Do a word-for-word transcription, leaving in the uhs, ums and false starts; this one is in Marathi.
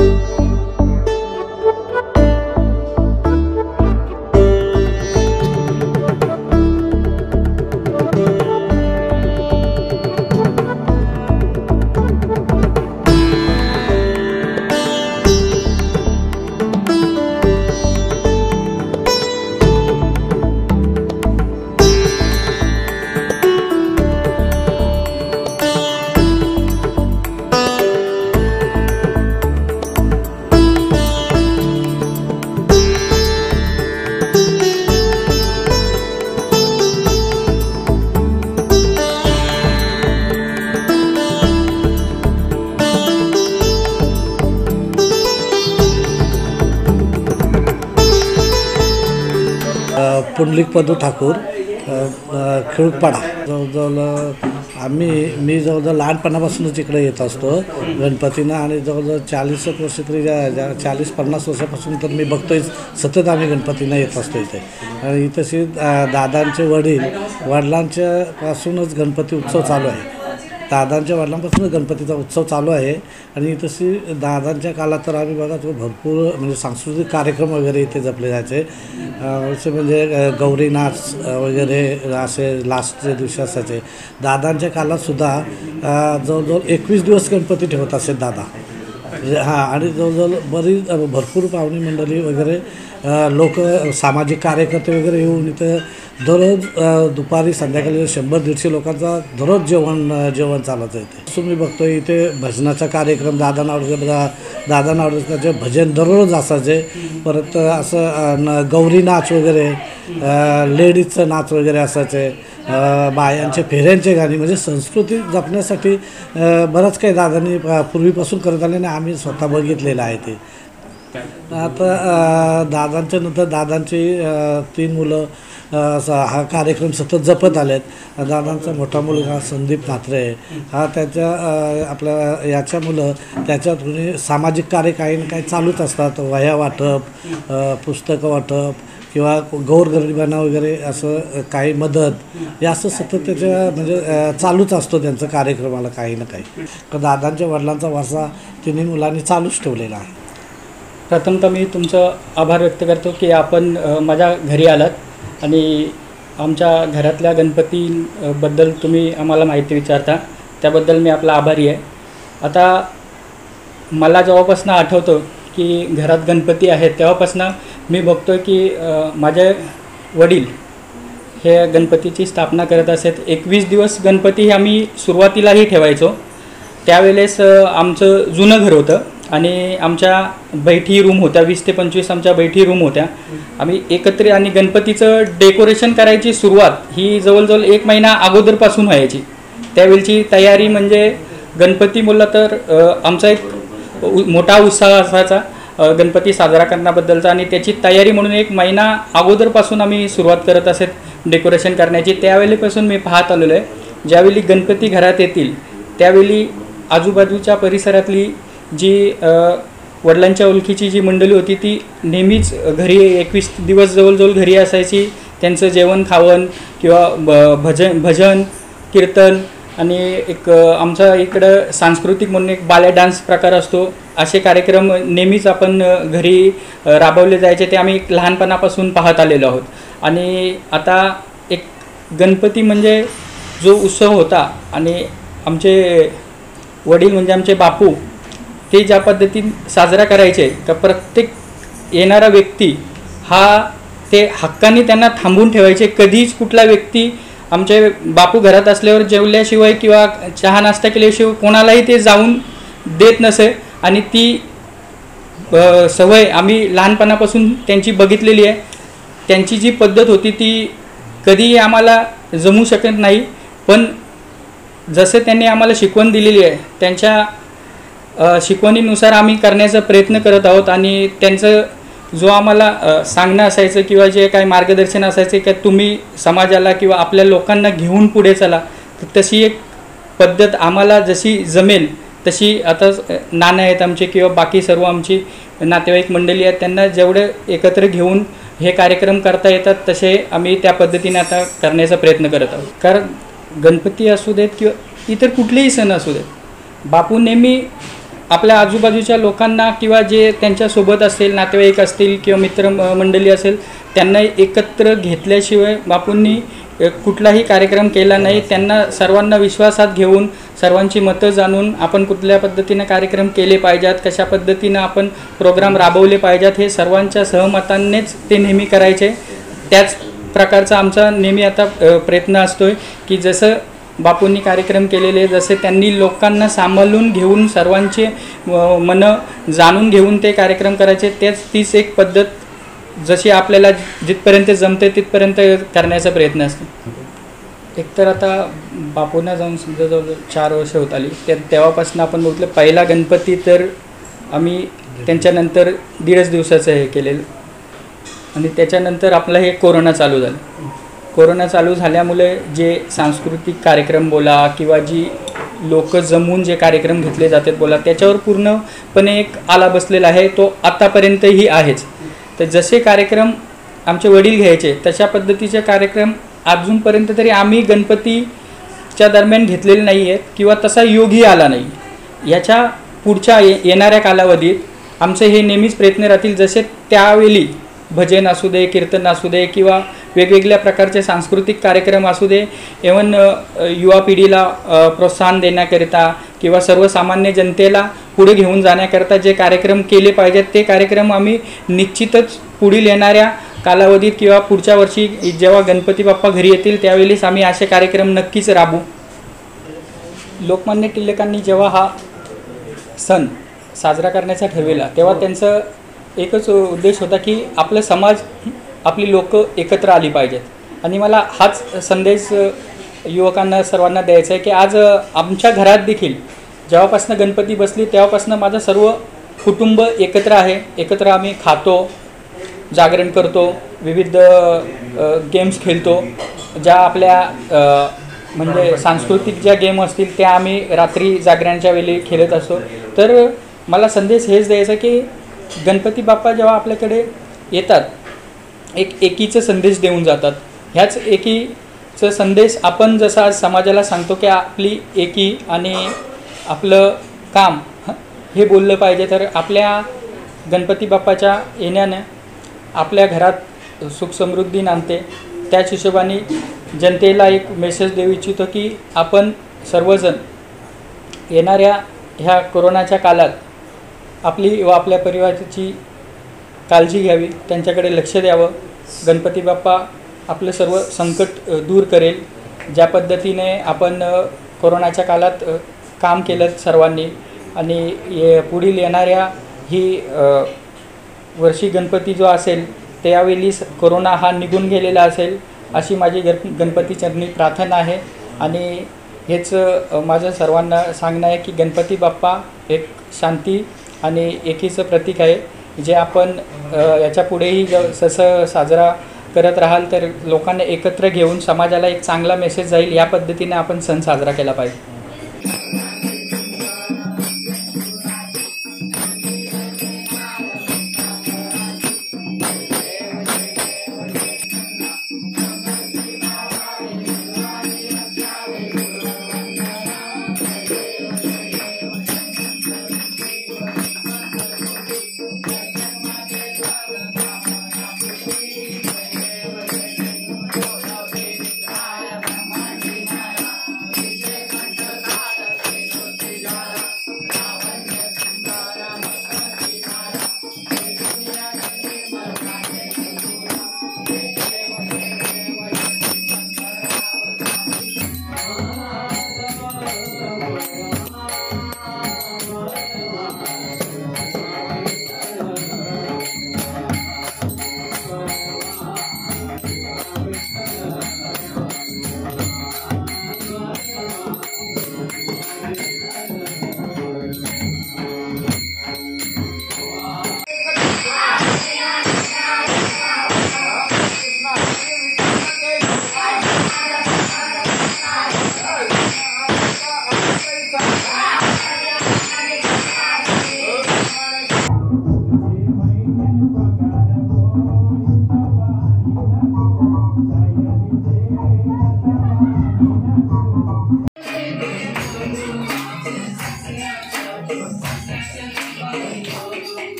पुंडलिक पदू ठाकूर खिळपाडा जवळजवळ आम्ही मी जवळजवळ लहानपणापासूनच इकडे येत असतो गणपतीनं आणि जवळजवळ चाळीस वर्ष तरी चाळीस पन्नास वर्षापासून तर मी बघतोय सतत आम्ही गणपतीनं येत असतो इथे आणि तशी दादांचे वडील वडिलांच्या पासूनच गणपती उत्सव चालू आहे दादांच्या वडिलांपासूनच गणपतीचा उत्सव चालू आहे आणि तशी दादांच्या काळात तर आम्ही बघा तो भरपूर म्हणजे सांस्कृतिक कार्यक्रम वगैरे इथे जपले जायचे असे म्हणजे गौरी नाच वगैरे असे लास्टच्या दिवशी असायचे दादांच्या काळातसुद्धा जवळजवळ एकवीस दिवस गणपती ठेवत असेल दादा हां आणि जवळजवळ बरीच भरपूर पाहुणी मंडळी वगैरे लोक सामाजिक कार्यकर्ते वगैरे येऊन इथं दररोज दुपारी संध्याकाळी शंभर दीडशे लोकांचा दररोज जेवण जेवण चालत आहे इथे तुम्ही बघतो इथे भजनाचा कार्यक्रम दादा नावडे दादा नावडेचे भजन दररोज असायचे परत असं गौरी नाच वगैरे लेडीजचं नाच वगैरे असायचे बायांचे फेऱ्यांचे गाणी म्हणजे संस्कृती जपण्यासाठी बरंच काही दादांनी पूर्वीपासून करत आले आणि आम्ही स्वतः बघितलेलं आहे ते आता दादांच्या नंतर दादांची तीन मुलं हा कार्यक्रम सतत जपत आलेत दादांचा मोठा मुलगा संदीप म्हात्रे हा त्याच्या आपल्या याच्या मुलं त्याच्यात सामाजिक कार्य काही ना काही चालूच असतात वह्या वाटप पुस्तकं वाटप किंवा गोरगरिबांना वगैरे असं काही मदत हे असं सतत त्याच्या म्हणजे चालूच असतो त्यांचं कार्यक्रमाला काही ना काही तर दादांच्या वडिलांचा वारसा तिन्ही मुलांनी चालूच ठेवलेला आहे. प्रथमतः मी तुमचं आभार व्यक्त करतो की आपण माझ्या घरी आलात आणि आमच्या घरातल्या गणपतीबद्दल तुम्ही आम्हाला माहिती विचारता त्याबद्दल मी आपला आभारी आहे. आता मला जेव्हापासून आठवतं की घरात गणपती आहेत तेव्हापासून मी बघतो की माझे वडील हे गणपतीची स्थापना करत असत. एकवीस दिवस गणपती आम्ही सुरुवातीलाही ठेवायचो. त्यावेळेस आमचं जुनं घर होतं आणि आमच्या बैठी रूम होत्या वीस ते पंचवीस आमच्या बैठी रूम होत्या. आम्ही एकत्र आणि गणपतीचं डेकोरेशन करायची सुरुवात ही जवळजवळ एक महिना अगोदरपासून व्हायची. त्यावेळची तयारी म्हणजे गणपती बोलला तर आमचा एक मोठा उत्साह असायचा गणपती साजरा करण्याबद्दलचा आणि त्याची तयारी म्हणून एक महिना अगोदरपासून आम्ही सुरुवात करत असत डेकोरेशन करण्याची. त्यावेळेपासून मी पाहत आलेलो आहे ज्यावेळी गणपती घरात येतील त्यावेळी आजूबाजूच्या परिसरातली जी वडिलांच्या ओळखीची जी मंडळी होती ती नेहमीच घरी एकवीस दिवस जवळजवळ घरी असायची. त्यांचं जेवण खावण किंवा ब भजन भजन कीर्तन आणि एक आमचा इकडं सांस्कृतिक म्हणून एक बाल्या डान्स प्रकार असतो. असे कार्यक्रम नेहमीच आपण घरी राबवले जायचे ते आम्ही लहानपणापासून पाहत आलेलो आहोत. आणि आता एक गणपती म्हणजे जो उत्सव होता आणि आमचे वडील म्हणजे आमचे बापू ते ज्या पद्धतीने साजरा करायचे का प्रत्येक येणारा व्यक्ती हा ते हक्काने त्यांना थांबून ठेवायचे. कधीच कुठला व्यक्ती आमचे बापू घरात असल्यावर जेवल्याशिवाय किंवा चहा नाश्ता केल्याशिवाय कोणालाही ते जाऊन देत नसे आणि ती सवय आम्ही लहानपणापासून त्यांची बघितलेली आहे. त्यांची जी पद्धत होती ती कधीही आम्हाला जमू शकत नाही पण जसे त्यांनी आम्हाला शिकवण दिलेली आहे त्यांच्या शिकवणीनुसार आम्ही करण्याचा प्रयत्न करत आहोत. आणि त्यांचं जो आम्हाला सांगणं असायचं किंवा जे काही मार्गदर्शन असायचे की तुम्ही समाजाला किंवा आपल्या लोकांना घेऊन पुढे चला तर तशी एक पद्धत आम्हाला जशी जमेल तशी आता नाना आहेत आमचे किंवा बाकी सर्व आमची नातेवाईक मंडळी आहेत त्यांना जेवढे एकत्र घेऊन हे कार्यक्रम करता येतात तसे आम्ही त्या पद्धतीने आता करण्याचा प्रयत्न करत आहोत. कारण गणपती असू देत किंवा इतर कुठलेही सण असू देत बापू नेहमी आपल्या आजूबाजूच्या लोकांना किंवा जे त्यांच्यासोबत असेल, नातेवाईक असतील किंवा मित्र मंडळी असेल, त्यांना एकत्र घेतल्याशिवाय बापूंनी कुठलाही कार्यक्रम केला नाही. त्यांना सर्वांना विश्वासात घेऊन, सर्वांची मतं जाणून आपण कुठल्या पद्धतीने कार्यक्रम केले पाहिजेत, कशा पद्धतीनं आपण प्रोग्राम राबवले पाहिजेत, हे सर्वांच्या सहमतानेच ते नेहमी करायचे. त्याच प्रकारचा आमचा नेहमी आता प्रयत्न असतोय की जसं बापूंनी कार्यक्रम केलेले, जसे त्यांनी लोकांना सांभाळून घेऊन सर्वांचे मनं जाणून घेऊन ते कार्यक्रम करायचे, तेच तीच एक पद्धत जशी आपल्याला जिथपर्यंत जमते तिथपर्यंत करण्याचा प्रयत्न असतो. एकतर आता बापूंना जाऊन समजा जवळ चार वर्ष होत आली, त्या तेव्हापासून आपण बघितलं पहिला गणपती तर आम्ही त्यांच्यानंतर दीडच दिवसाचं हे केलेलं आणि त्याच्यानंतर आपलं हे कोरोना चालू झालं. कोरोना चालू झाल्यामुळे जे सांस्कृतिक कार्यक्रम बोला किंवा जी लोक जमून जे कार्यक्रम घेतले जातात बोला, त्याच्यावर पूर्णपणे एक आला बसलेला आहे, तो आतापर्यंतही आहेच. तर जसे कार्यक्रम आमचे वडील घ्यायचे तशा पद्धतीचे कार्यक्रम अजूनपर्यंत तरी आम्ही गणपतीच्या दरम्यान घेतलेले नाही आहेत किंवा तसा योगही आला नाही. याच्या पुढच्या ये येणाऱ्या कालावधीत आमचे हे नेहमीच प्रयत्न राहतील, जसे त्यावेळी भजन असू दे, कीर्तन असू दे किंवा वेगवेगळ्या प्रकारचे सांस्कृतिक कार्यक्रम असू दे, इव्हन युवा पिढीला प्रोत्साहन देण्याकरिता किंवा सर्वसामान्य जनतेला पुढे घेऊन जाण्याकरता जे कार्यक्रम केले पाहिजेत ते कार्यक्रम आम्ही निश्चितच पुढील येणाऱ्या कालावधीत किंवा पुढच्या वर्षी जेव्हा गणपती बाप्पा घरी येतील त्यावेळेस आम्ही असे कार्यक्रम नक्कीच राबवू. लोकमान्य टिळकांनी जेव्हा हा सण साजरा करण्याचा ठरविला तेव्हा त्यांचं एकच उद्देश होता की आपला समाज, आपली लोक एकत्र आली पाहिजेत आणि मला हाच संदेश युवकांना सर्वांना द्यायचा आहे की आज आमच्या घरात देखील जेव्हापासून गणपती बसली तेव्हापासून माझं सर्व कुटुंब एकत्र आहे. एकत्र आम्ही खातो, जागरण करतो, विविध गेम्स खेळतो, ज्या आपल्या म्हणजे सांस्कृतिक ज्या गेम असतील त्या आम्ही रात्री जागरणाच्या वेळी खेळत असतो. तर मला संदेश हेच द्यायचा की गणपती बाप्पा जेव्हा आपल्याकडे येतात एक एकीचा संदेश देऊन जातात. ह्याच एकीचा संदेश आपण जसा आज समाजाला सांगतो की आपली एकी आणि आपलं काम हे बोललं पाहिजे, तर आपल्या गणपती बाप्पाच्या येण्याने आपल्या घरात सुखसमृद्धी नांदते. त्याच हिशोबाने जनतेला एक मेसेज देऊ इच्छितो की आपण सर्वजण येणाऱ्या ह्या कोरोनाच्या काळात आपली व आपल्या परिवाराची काळजी घ्यावी, त्यांच्याकडे लक्ष द्यावं. गणपती बाप्पा आपलं सर्व संकट दूर करेल. ज्या पद्धतीने आपण कोरोनाच्या काळात काम केलं सर्वांनी आणि ये पुढील येणाऱ्या ही वर्षी गणपती जो असेल त्यावेळी कोरोना हा निघून गेलेला असेल अशी माझी गण गणपती चरणी प्रार्थना आहे. आणि हेच माझं सर्वांना सांगणं आहे की गणपती बाप्पा एक शांती आणि एकीचं प्रतीक आहे, जे आपण याच्या पुढेही जसं साजरा करत राहाल तर लोकांना एकत्र घेऊन समाजाला एक चांगला मेसेज जाईल, या पद्धतीने आपण सण साजरा केला पाहिजे.